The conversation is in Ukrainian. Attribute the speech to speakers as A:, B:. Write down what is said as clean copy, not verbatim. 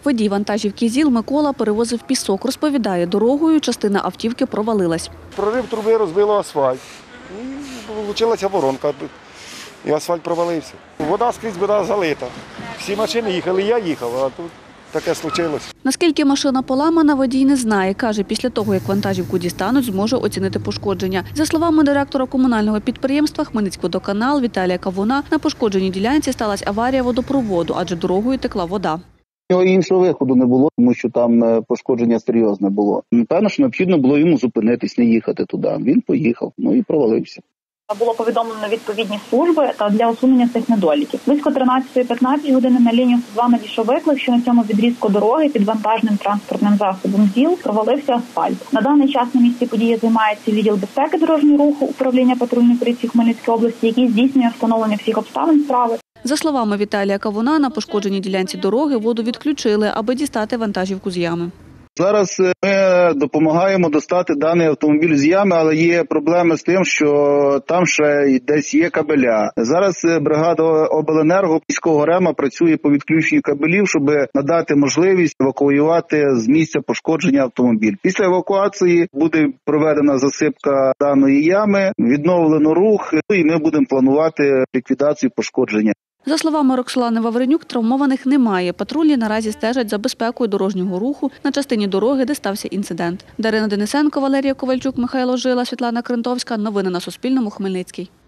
A: Водій вантажівки ЗІЛ Микола перевозив пісок. Розповідає, дорогою частина автівки провалилась.
B: Прорив труби, розбило асфальт. І вийшла воронка, і асфальт провалився. Вода скрізь була залита. Всі машини їхали, я їхав, а тут таке случилось.
A: Наскільки машина поламана, водій не знає. Каже, після того, як вантажівку дістануть, зможе оцінити пошкодження. За словами директора комунального підприємства «Хмельницькводоканал» Віталія Кавуна, на пошкодженій ділянці сталася аварія водопроводу, адже дорогою текла вода.
C: Іншого виходу не було, тому що там пошкодження серйозне було. Напевно, що необхідно було йому зупинитись, не їхати туди. Він поїхав, і провалився.
D: Було повідомлено відповідні служби та для усунення цих недоліків. Близько 13:15 години на лінію 102 надійшов виклик, що на цьому відрізку дороги під вантажним транспортним засобом ЗІЛ провалився асфальт. На даний час на місці події займається відділ безпеки дорожнього руху управління патрульної поліції Хмельницької області, який здійснює встановлення всіх обставин справи.
A: За словами Віталія Кавуна, на пошкодженій ділянці дороги воду відключили, аби дістати вантажівку з ями.
C: Зараз ми допомагаємо достати даний автомобіль з ями, але є проблеми з тим, що там ще десь є кабеля. Зараз бригада обленерго міського РЕМа працює по відключенню кабелів, щоб надати можливість евакуювати з місця пошкодження автомобіль. Після евакуації буде проведена засипка даної ями, відновлено рух, і ми будемо планувати ліквідацію пошкодження.
A: За словами Роксолани Вавренюк, травмованих немає. Патрульні наразі стежать за безпекою дорожнього руху на частині дороги, де стався інцидент. Дарина Денисенко, Валерія Ковальчук, Михайло Жила, Світлана Крентовська. Новини на Суспільному. Хмельницький.